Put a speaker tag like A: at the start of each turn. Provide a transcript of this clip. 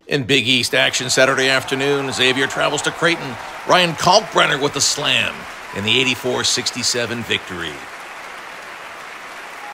A: In Big East action Saturday afternoon, Xavier travels to Creighton. Ryan Kalkbrenner with the slam in the 84-67 victory.